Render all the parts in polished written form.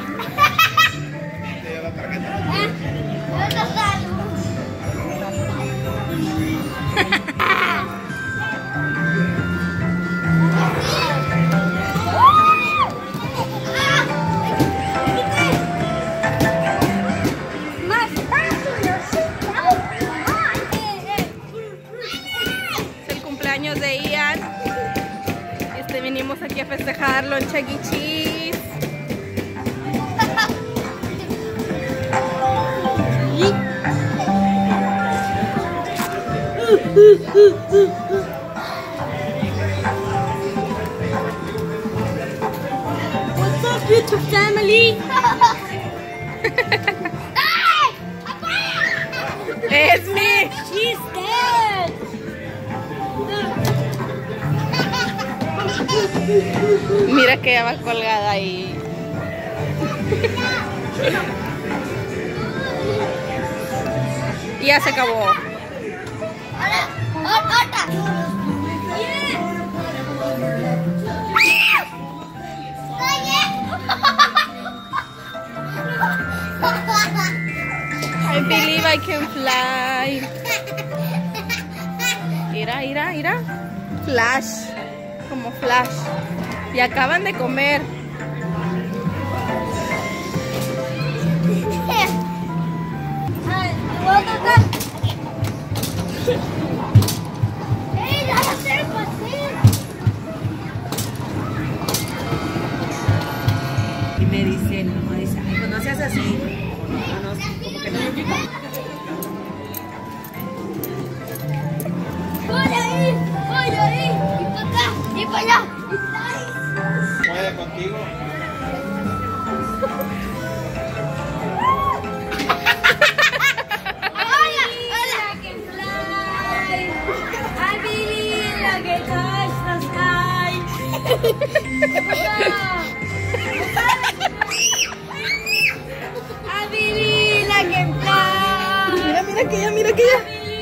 De Ian. Venimos aquí a festejarlo en Chuck E. Cheese. What's up, YouTube family? It's me. She's dead. Mira que ella va colgada ahí. Y ya se acabó. I believe I can fly. Mira, mira, mira. Flash. Como Flash. Y acaban de comer. Y me dice, ay, pues no seas así. No, como que no. Voy ahí, y para acá, y para allá. ¿Puede contigo? Mira, mira aquella, mira aquella.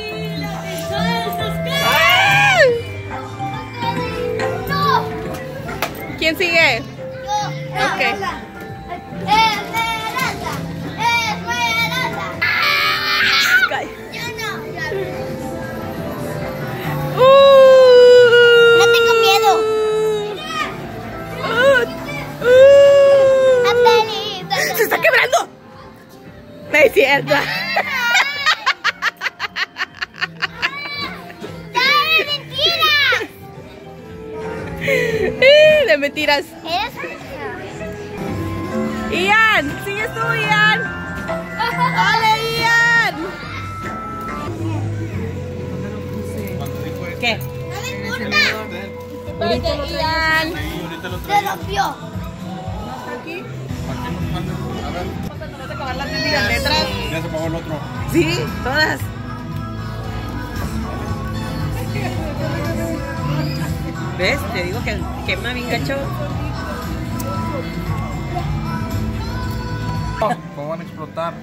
¿Quién sigue? Yo. Ok. No tengo miedo. ¡Se está quebrando! No es cierto. De mentiras. Ian, sigues tú, Ian. ¡Dale, Ian! ¿Qué? No me importa. Vete, Ian. Se rompió. Aquí. A ver, ¿No vas a acabar las mendigas letras? ya se apagó el otro. Sí, todas. ¿Ves? Te digo que quema bien gacho. ¿Cómo van a explotar?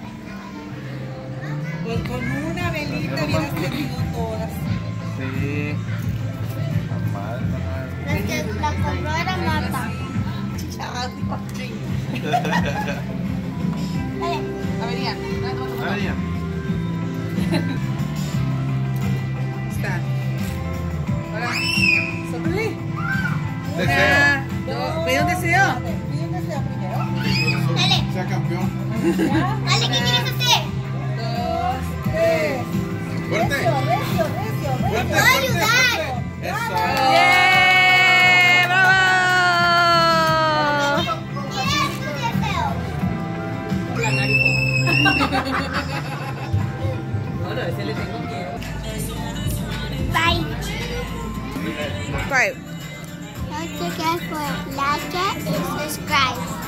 Pues con una velita hubieras tenido todas. Sí. La compró era Marta. A ver, Ian. María. Está. Ahora, sóplale. Deseo. Dos. Pide un deseo. Dale. Sea campeón. Dale, ¿qué quieres hacer? 2, 3. Fuerte. Fuerte. Te puedo ayudar. Eso. ¡Yeah! ¡Bravo! ¿Qué es tu deseo? La nariz. No, ese le tengo miedo. Bye. Bye. Don't forget to like and subscribe.